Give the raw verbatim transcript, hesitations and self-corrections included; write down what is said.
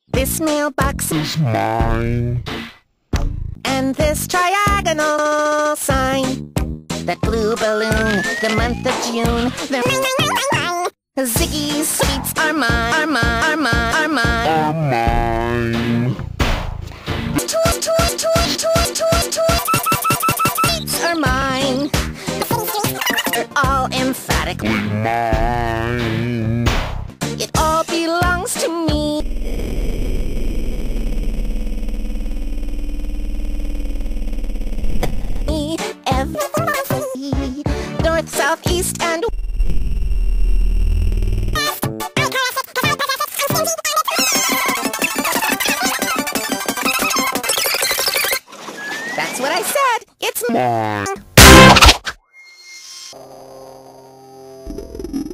This mailbox is mine. And this triagonal sign. That blue balloon, the month of June. The Ziggy sweets are mine, are mine, are mine, are mine. Are mine. Toys, toys, toys, toys, toys, toys. Sweets are mine. They're all emphatically mine. It all belongs to me. Me, every north, south, east, and that's what I said. It's mine.